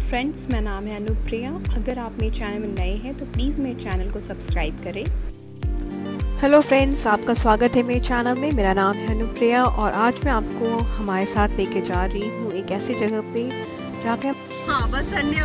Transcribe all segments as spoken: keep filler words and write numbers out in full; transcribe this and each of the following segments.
Friends, मेरा नाम है अनुप्रिया। अगर आप मेरे चैनल में नए हैं तो प्लीज़ मेरे चैनल को सब्सक्राइब करें। हेलो फ्रेंड्स, आपका स्वागत है मेरे चैनल में। मेरा नाम है अनुप्रिया और आज मैं आपको हमारे साथ लेके जा रही हूँ एक ऐसी जगह पे जहाँ पे हाँ बस अन्य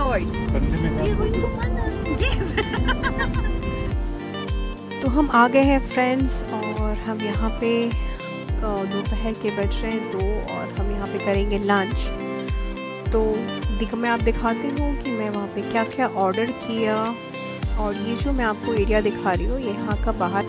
तो हम आ गए हैं फ्रेंड्स और हम यहाँ पे दोपहर के बज रहे हैं दो और हम यहाँ पे करेंगे लंच। तो दिख मैं आप दिखाती हूँ कि मैं वहाँ पे क्या क्या ऑर्डर किया। और ये जो मैं आपको एरिया दिखा रही हूँ, ये यहाँ का बाहर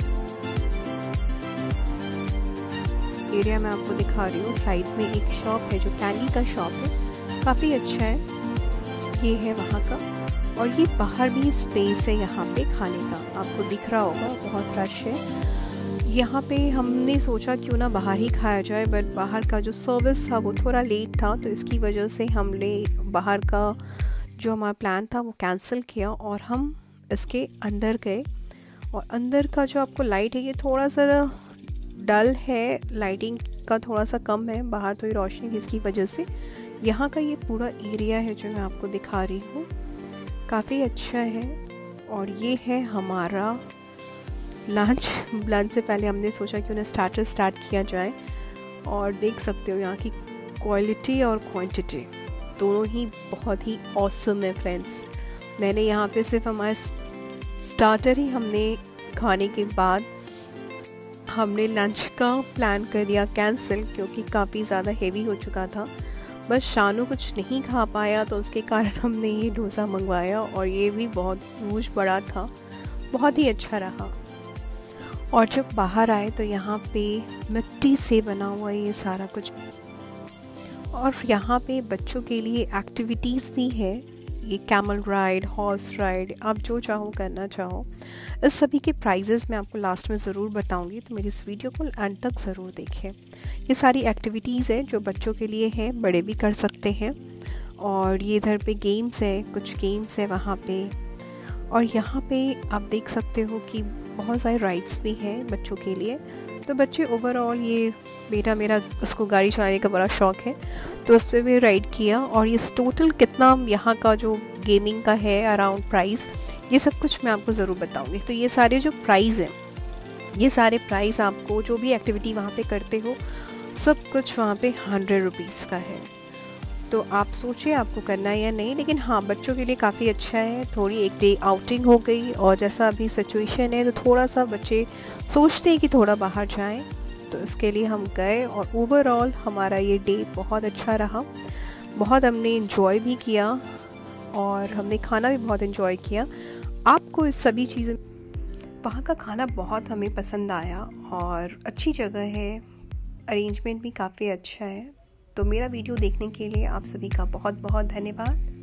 एरिया मैं आपको दिखा रही हूँ। साइड में एक शॉप है जो कैंडी का शॉप है, काफ़ी अच्छा है। ये है वहाँ का और ये बाहर भी स्पेस है यहाँ पे खाने का, आपको दिख रहा होगा, बहुत रश है यहाँ पे। हमने सोचा क्यों ना बाहर ही खाया जाए, बट बाहर का जो सर्विस था वो थोड़ा लेट था, तो इसकी वजह से हमने बाहर का जो हमारा प्लान था वो कैंसिल किया और हम इसके अंदर गए। और अंदर का जो आपको लाइट है ये थोड़ा सा डल है, लाइटिंग का थोड़ा सा कम है, बाहर थोड़ी रोशनी है, इसकी वजह से यहाँ का ये पूरा एरिया है जो मैं आपको दिखा रही हूँ, काफ़ी अच्छा है। और ये है हमारा लंच। लंच से पहले हमने सोचा कि उन्हें स्टार्टर स्टार्ट किया जाए। और देख सकते हो यहाँ की क्वालिटी और क्वांटिटी दोनों ही बहुत ही ऑसम है फ्रेंड्स। मैंने यहाँ पे सिर्फ हमारे स्टार्टर ही हमने खाने के बाद हमने लंच का प्लान कर दिया कैंसिल, क्योंकि काफ़ी ज़्यादा हेवी हो चुका था। बस शानू कुछ नहीं खा पाया तो उसके कारण हमने ये डोसा मंगवाया और ये भी बहुत यूज बड़ा था, बहुत ही अच्छा रहा। और जब बाहर आए तो यहाँ पे मिट्टी से बना हुआ ये सारा कुछ, और यहाँ पे बच्चों के लिए एक्टिविटीज़ भी है, ये कैमल राइड, हॉर्स राइड, आप जो चाहो करना चाहो। इस सभी के प्राइजेस मैं आपको लास्ट में ज़रूर बताऊंगी, तो मेरी इस वीडियो को एंड तक ज़रूर देखें। ये सारी एक्टिविटीज़ है जो बच्चों के लिए है, बड़े भी कर सकते हैं। और ये इधर पे गेम्स है, कुछ गेम्स है वहाँ पे। और यहाँ पे आप देख सकते हो कि बहुत सारे राइड्स भी हैं बच्चों के लिए। तो बच्चे ओवरऑल, ये बेटा मेरा, उसको गाड़ी चलाने का बड़ा शौक़ है, तो उस पर भी राइड किया। और ये टोटल कितना यहाँ का जो गेमिंग का है अराउंड प्राइस, ये सब कुछ मैं आपको ज़रूर बताऊंगी। तो ये सारे जो प्राइस हैं, ये सारे प्राइस आपको जो भी एक्टिविटी वहाँ पे करते हो सब कुछ वहाँ पे हंड्रेड रुपीज़ का है। तो आप सोचिए आपको करना है या नहीं, लेकिन हाँ बच्चों के लिए काफ़ी अच्छा है। थोड़ी एक डे आउटिंग हो गई, और जैसा अभी सिचुएशन है तो थोड़ा सा बच्चे सोचते हैं कि थोड़ा बाहर जाएं, तो इसके लिए हम गए। और ओवरऑल हमारा ये डे बहुत अच्छा रहा, बहुत हमने इन्जॉय भी किया और हमने खाना भी बहुत इन्जॉय किया। आपको इस सभी चीज़ें, वहाँ का खाना बहुत हमें पसंद आया और अच्छी जगह है, अरेंजमेंट भी काफ़ी अच्छा है। तो मेरा वीडियो देखने के लिए आप सभी का बहुत बहुत धन्यवाद।